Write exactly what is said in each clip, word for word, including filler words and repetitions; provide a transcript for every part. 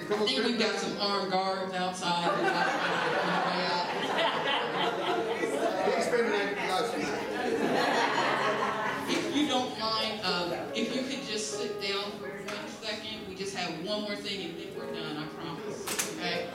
I think we've got some armed guards outside. If you don't mind, um, if you could just sit down for one second. We just have one more thing and then we're done, I promise. Okay?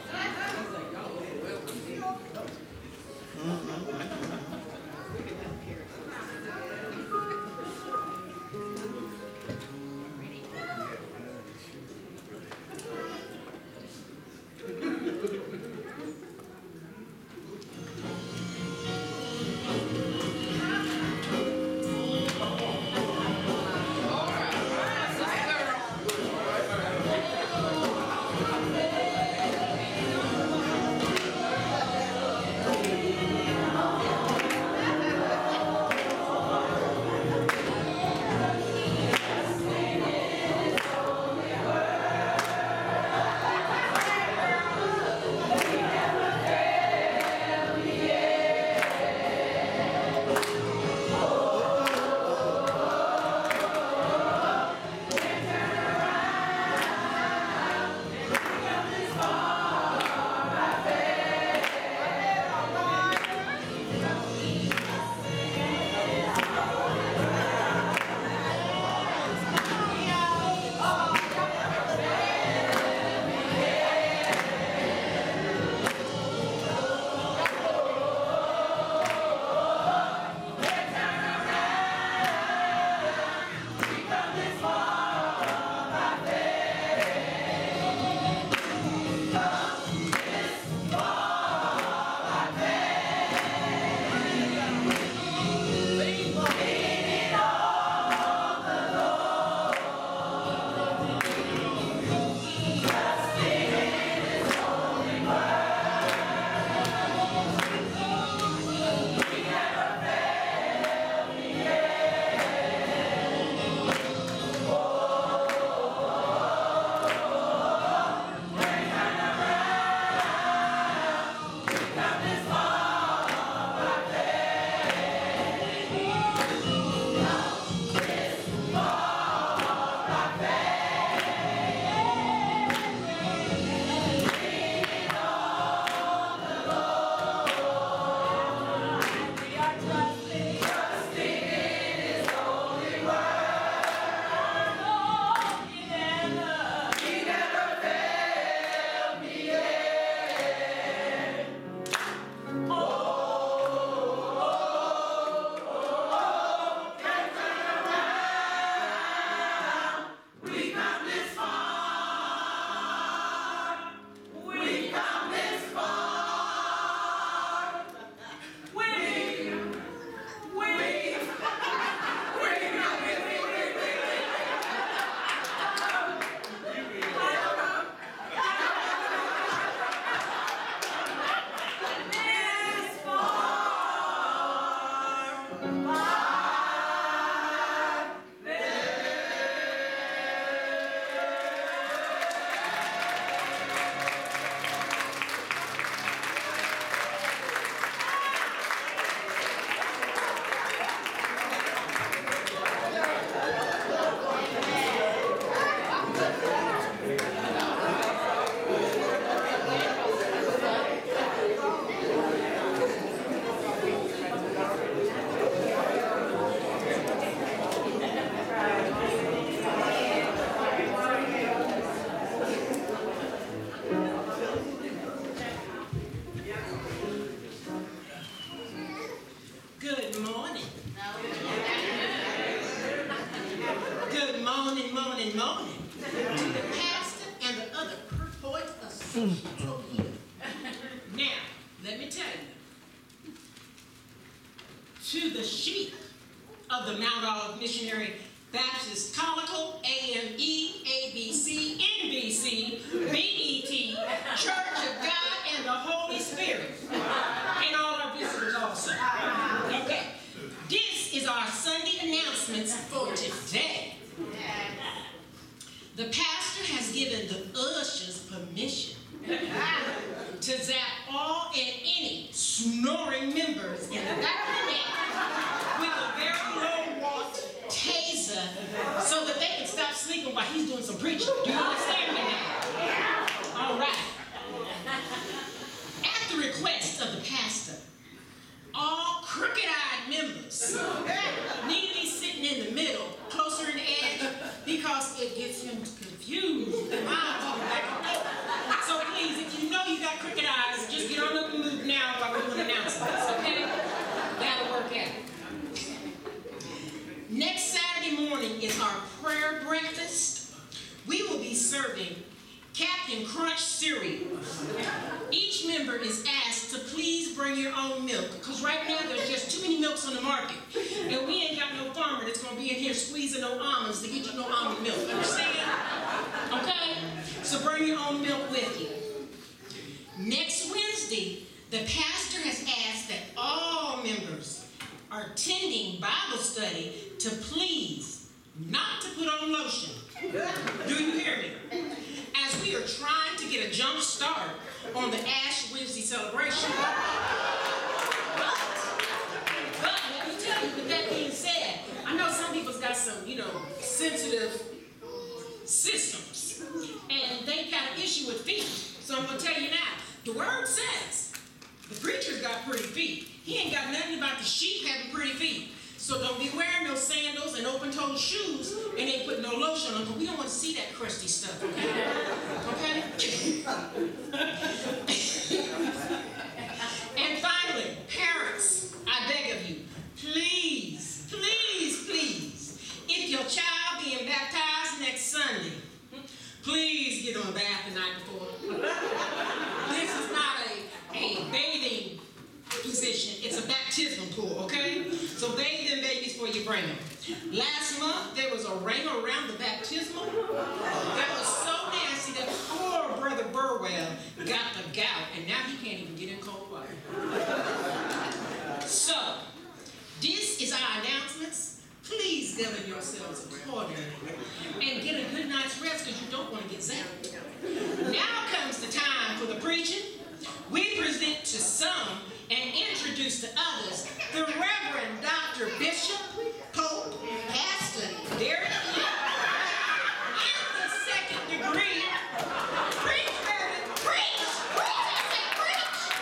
Now, let me tell you, to the sheep of the Mount Olive Missionary Baptist Conical, A M E, A B C, N B C, B E T, Church of God, and the Holy Spirit, and all our visitors also. Okay, this is our Sunday announcements for today. The pastor has given the ushers permission to zap all and any snoring members in the back of the neck with a very low-watt taser so that they can stop sleeping while he's doing some preaching. Do you understand me now? serving Captain Crunch cereal. Each member is asked to please bring your own milk, because right now there's just too many milks on the market, and we ain't got no farmer that's going to be in here squeezing no almonds to get you no almond milk. Understand? Okay? So bring your own milk with you. Next Wednesday, the pastor has asked that all members are attending Bible study to please not to put on lotion. Do you hear me? As we are trying to get a jump start on the Ash Wednesday celebration. But, but let me tell you, with that being said, I know some people's got some, you know, sensitive systems, and they got an issue with feet. So I'm going to tell you now, the word says the preacher's got pretty feet. He ain't got nothing about the sheep having pretty feet. So don't be wearing no sandals and open-toed shoes and ain't putting no lotion on, because we don't want to see that crusty stuff, okay? Okay? And finally, parents, I beg of you, please, please, please, if your child being baptized next Sunday, please give them a bath the night before. This is not a, a bathing position, it's a baptismal pool, okay? So bathe them babies before you bring them. Last month, there was a ring around the baptismal that was so nasty that poor Brother Burwell got the gout, and now he can't even get in cold water. So, this is our announcements. Please govern yourselves accordingly and get a good night's rest, because you don't want to get zapped. Now comes the time for the preaching. We present to some and introduce to others the Reverend Doctor Bishop, Pope, Pastor Derek Lee, in the second degree. Preach, Reverend, preach! Preach, I said preach!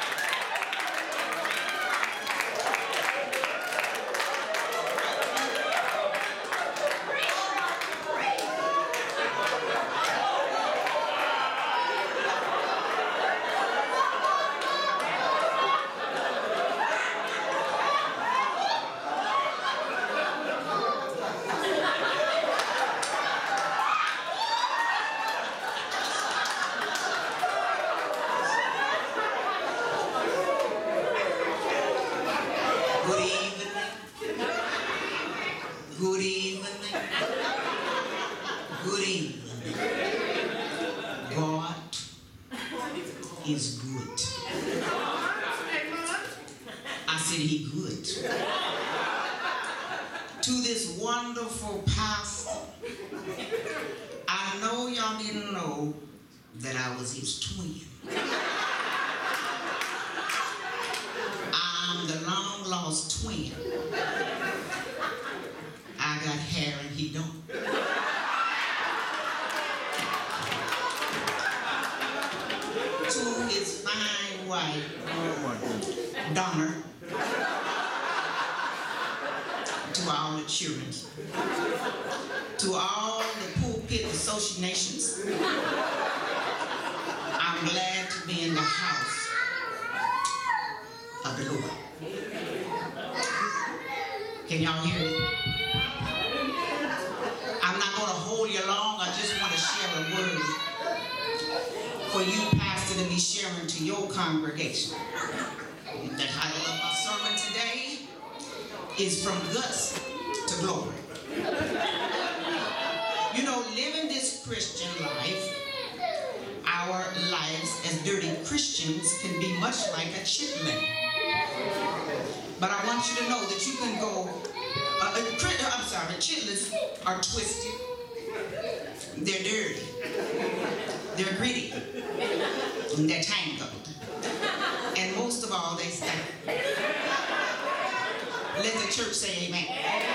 Good evening. Good evening. God is good. I said he good. To this wonderful pastor, I know y'all didn't know that I was his twin. I'm the long lost twin. I got hair and he don't. To his fine wife, Donna, to all the children, to all the pulpit associations, I'm glad to be in the house of the Lord. Can y'all hear me? I'm not going to hold you long. I just want to share a word for you, pastor, to be sharing to your congregation. The title of my sermon today is From Guts to Glory. You know, living this Christian life, our lives as dirty Christians can be much like a chitlin. But I want you to know that you can go, uh, uh, I'm sorry, chitlins are twisted, they're dirty, they're gritty, and they're tangled, and most of all, they stink. Let the church say amen.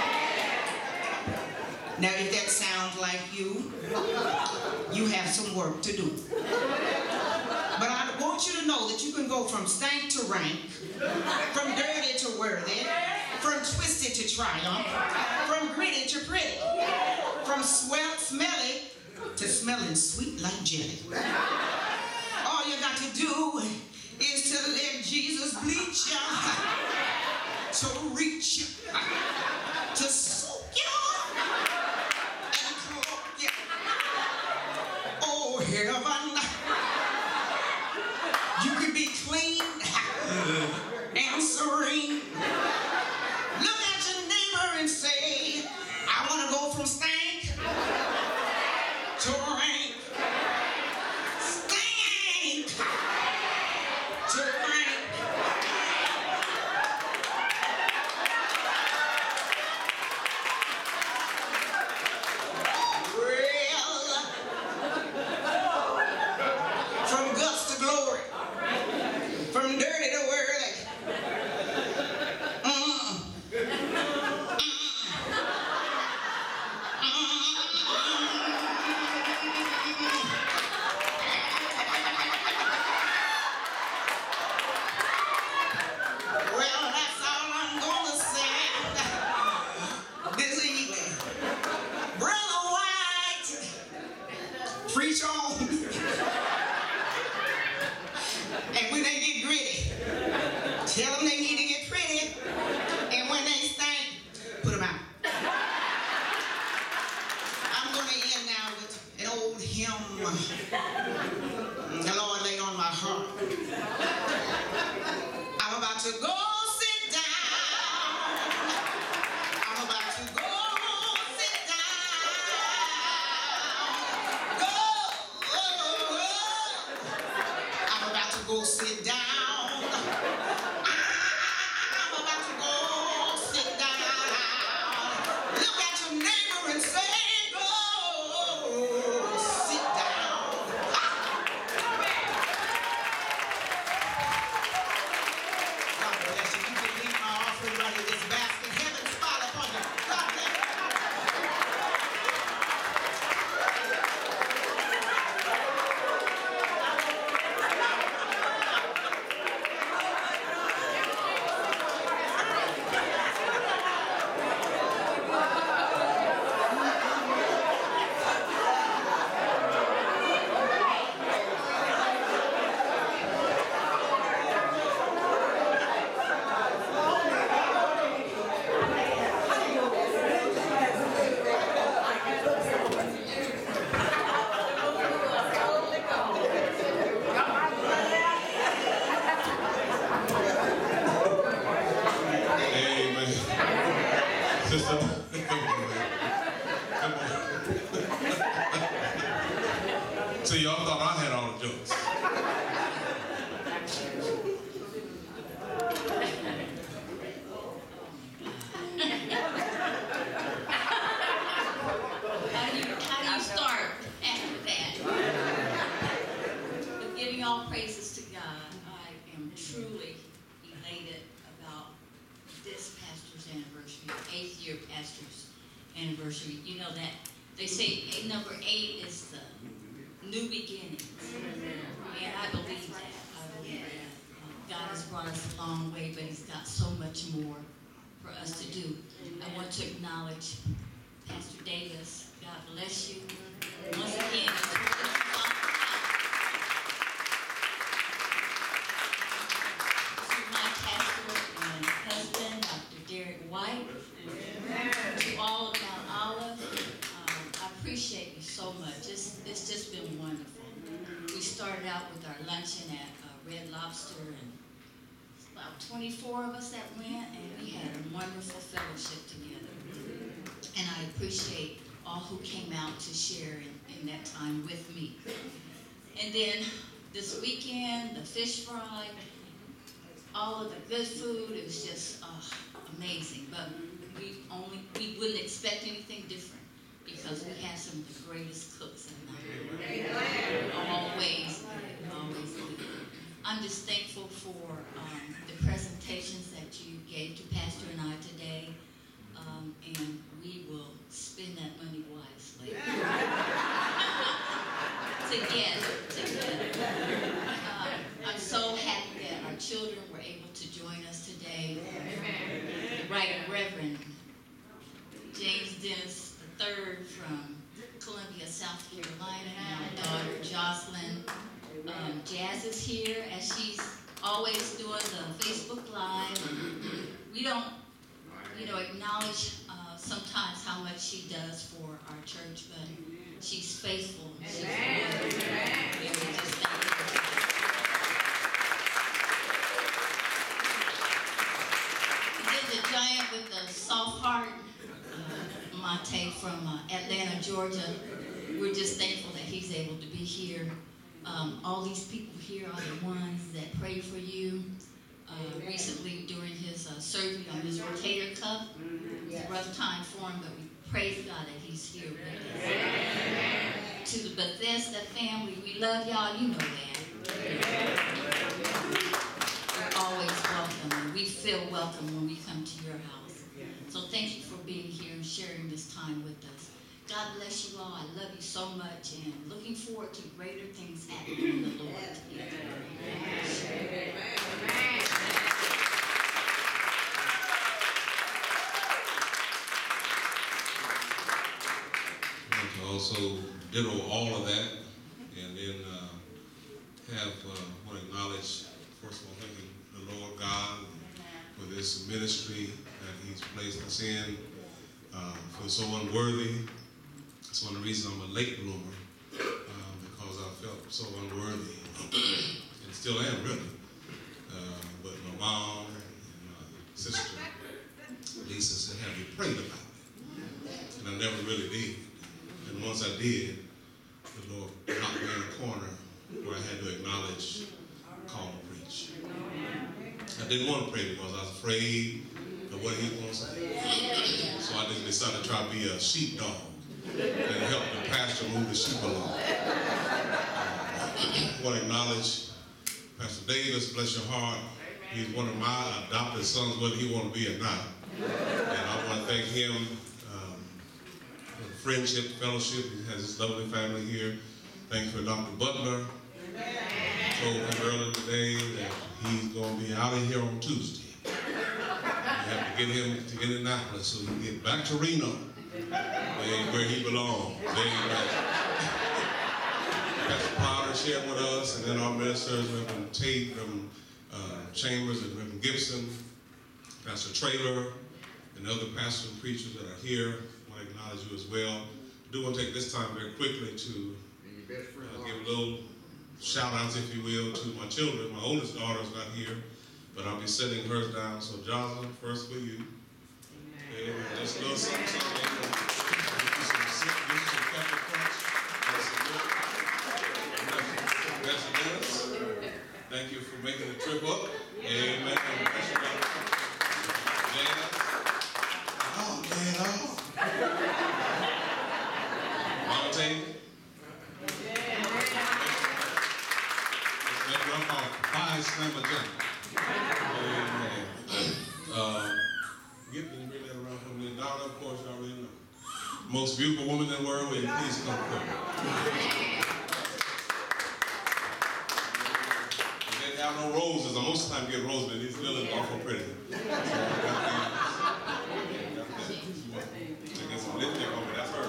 Now, if that sounds like you, you have some work to do. But I want you to know that you can go from stank to rank, from dirty to worthy, from twisted to triumph, from gritty to pretty, from swell, smelly to smelling sweet like jelly. All you got to do is to let Jesus bleach you, to reach you, to soak you, and clothe you. hymn the Lord laid on my heart. I'm about to go sit down. I'm about to go sit down. Go. I'm about to go sit down. I'm about to go sit down. Look at your neighbor and say, go sit down. God bless you. You can leave my offering right in this basket. Heaven smile upon you. God bless you. Amen. Sister, come on, man. Come on. See, y'all thought I had all the jokes. How do you, how do you start after that? But giving all praises to God, I am truly elated about this pastor's anniversary, eighth year pastor's anniversary. You know that they say eh, number eight is the new beginnings. And I believe that. I believe that. Uh, God has brought us a long way, but he's got so much more for us to do. I want to acknowledge Pastor Davis. God bless you. Once again, to my pastor and husband, Doctor Derek White, to all of Mount Olive, um, I appreciate you so much. It's, it's just been wonderful. We started out with our luncheon at uh, Red Lobster, and about twenty-four of us that went, and we had a wonderful fellowship together. And I appreciate all who came out to share in, in that time with me. And then this weekend, the fish fry, all of the good food, it was just uh, amazing. But we only we wouldn't expect anything different because we had some of the greatest cooks in the world. Always good, always good. I'm just thankful for um, the presentations that you gave to Pastor and I today. Um, and we will spend that money wisely. together, together. Uh, I'm so happy that our children were able to join us today. The Right Reverend James Dennis the third from Columbia, South Carolina, and our daughter Jocelyn. Um, Jazz is here, as she's always doing the Facebook Live. We don't you know, acknowledge uh, sometimes how much she does for our church, but she's faithful. She's loyal. And we just thank her. And then the giant with the soft heart, uh, Monte from uh, Atlanta, Georgia. We're just thankful that he's able to be here. Um, all these people here are the ones that pray for you. Uh, recently during his uh, surgery on his rotator cuff. It was a rough time for him, but we praise God that he's here with us. To the Bethesda family, we love y'all, you know that. We're always welcome, and we feel welcome when we come to your house. So thank you for being here and sharing this time with us. God bless you all. I love you so much, and looking forward to greater things happening in the Lord. Amen. Also ditto all of that, and then uh, have uh, want to acknowledge, first of all, thanking the Lord God for this ministry that He's placed us in. Uh, for so unworthy. That's one of the reasons I'm a late bloomer. felt so unworthy, and still am really. Uh, but my mom and my sister, Lisa, said, have you prayed about it? And I never really did. And once I did, the Lord knocked me in a corner where I had to acknowledge, call and preach. I didn't want to pray because I was afraid of what he was going to say. So I just decided to try to be a sheepdog and help the pastor move the sheep along. I want to acknowledge Pastor Davis, bless your heart. He's one of my adopted sons, whether he want to be or not. And I want to thank him um, for the friendship, fellowship. He has his lovely family here. Thank you for Doctor Butler. I told him earlier today that he's going to be out of here on Tuesday. We have to get him to Indianapolis so he can get back to Reno, where he belongs. Pastor Potter shared with us, and then our ministers, Reverend Tate, Reverend uh, Chambers, and Reverend Gibson, Pastor Traylor, and other pastors and preachers that are here. I want to acknowledge you as well. I do want to take this time very quickly to uh, give a little shout outs, if you will, to my children. My oldest daughter is not here, but I'll be setting hers down. So Jocelyn, first for you. Amen. Just a little something, something. Give you some sip, give you some pepper crunch. That's a good. Pastor Dennis, thank you for making the trip up. Amen. Pastor Dennis. Oh, man, oh. Montague. Bye, Slammer Jam. Amen. Uh, get me bring that around for me. Donna, of course, you already know. Most beautiful woman in the world, will you please come forward? They didn't have no roses. I most of the time get roses, but these lilies are awful pretty. So I got these. I got some lipstick on me, that's her.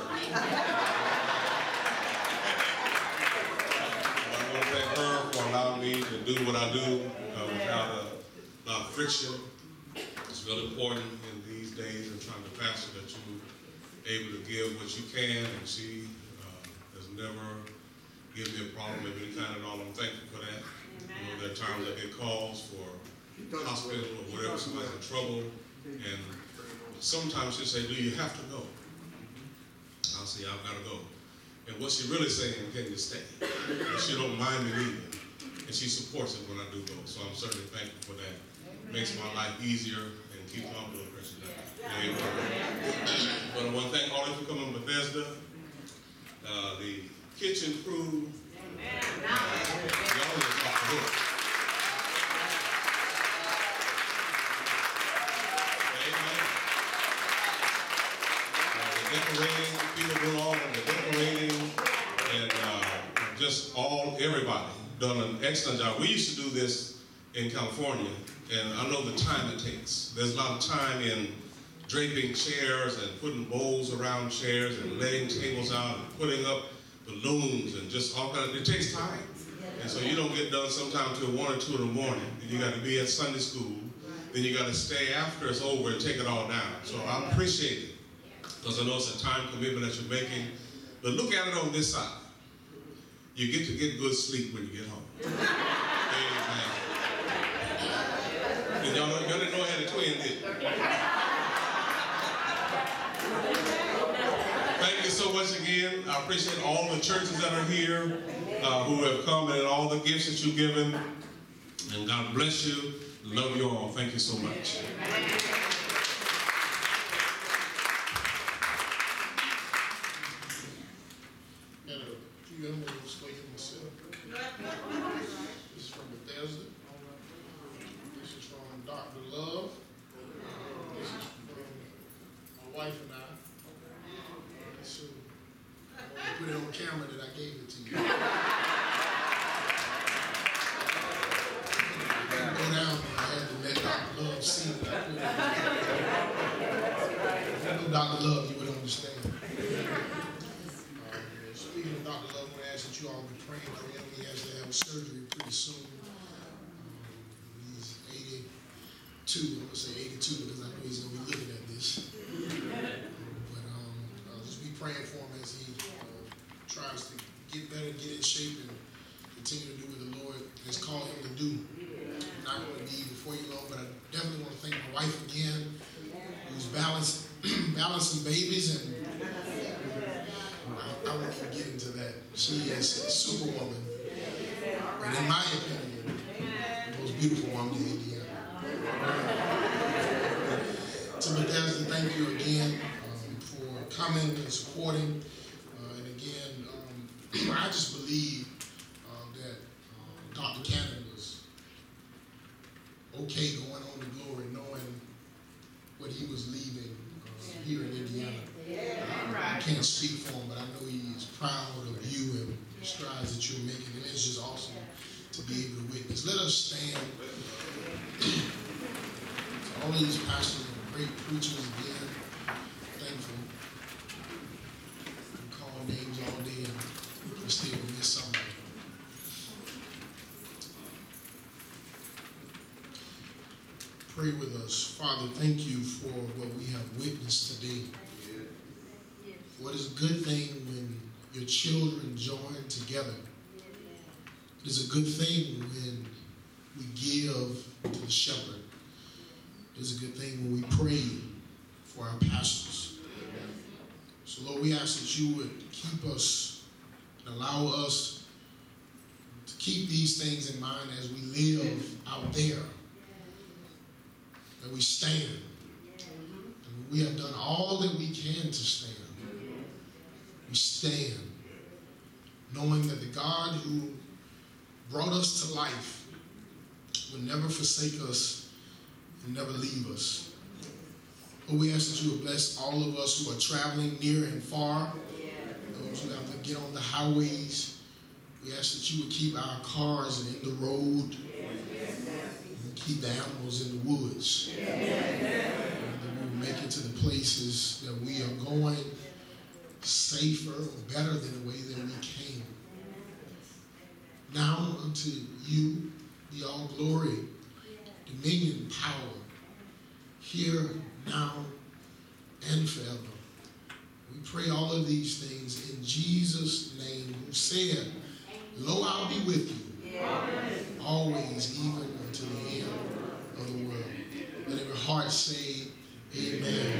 I want to thank her for allowing me to do what I do uh, without a lot of friction. It's really important in these days of trying to pastor that you're able to give what you can, and she uh, has never given me a problem of any kind at all. I'm thankful for that. You know, there are times I get calls for hospital or whatever, somebody's in trouble, and sometimes she'll say, do you have to go? I'll say, I've got to go. And what she's really saying, can you stay? And she don't mind me leaving. And she supports it when I do go. So I'm certainly thankful for that. It makes my life easier and keeps my blood pressure down. Amen. But I want to thank all of you for coming to Bethesda. Uh, the kitchen crew. Uh, y'all live off the hook. Decorating, people doing all of the decorating, and uh, just all, everybody done an excellent job. We used to do this in California, and I know the time it takes. There's a lot of time in draping chairs and putting bowls around chairs and laying tables out and putting up balloons and just all kind of, it takes time. And so you don't get done sometime till one or two in the morning, and you got to be at Sunday school, then you got to stay after it's over and take it all down. So I appreciate it, because I know it's a time commitment that you're making. But look at it on this side. You get to get good sleep when you get home. Amen. And y'all, y'all didn't know I had a twin, did you? Thank you so much again. I appreciate all the churches that are here, uh, who have come, and all the gifts that you've given. And God bless you. Love you all. Thank you so much. I'm going to explain myself. This is from Bethesda. This is from Doctor Love. This is from my wife and I. So I want to put it on camera that I gave it to you. I go down there. I had to let Doctor Love see what I put in. If you know Doctor Love, you would understand. Speaking of Doctor Love, I want to ask that you all be praying for him. He has to have a surgery pretty soon. Um, he's eighty-two. I'm going to say eighty-two because I know he's going to be looking at this. Um, but um, uh, just be praying for him as he uh, tries to get better, get in shape, and continue to do what the Lord has called him to do. I'm not going to be before you long, but I definitely want to thank my wife again, who's balanced, balancing babies, and I, I won't even get into that. She is a superwoman, and in my opinion, the most beautiful woman in Indiana. To Bethesda, thank you again um, for coming and supporting. Uh, and again, um, I just believe uh, that uh, Doctor Cannon was okay going on to glory, knowing what he was leaving uh, here in Indiana. Uh, I can't speak for him, but I know he is proud of you and the strides that you're making. And it's just awesome to be able to witness. Let us stand. All these pastors and great preachers again, thankful. We call names all day and we still miss somebody. Pray with us. Father, thank you for what we have witnessed today. What is a good thing when your children join together. It is a good thing when we give to the shepherd. It is a good thing when we pray for our pastors. So Lord, we ask that you would keep us and allow us to keep these things in mind as we live out there. That we stand. And we have done all that we can to stand. We stand, knowing that the God who brought us to life will never forsake us and never leave us. But we ask that you would bless all of us who are traveling near and far, those who have to get on the highways. We ask that you would keep our cars in the road, and keep the animals in the woods, and that we will make it to the places that we are going safer or better than the way that we came. Now unto you be all glory, dominion, power, here, now, and forever. We pray all of these things in Jesus' name, who said, lo, I'll be with you, always, even unto the end of the world. Let every heart say, amen.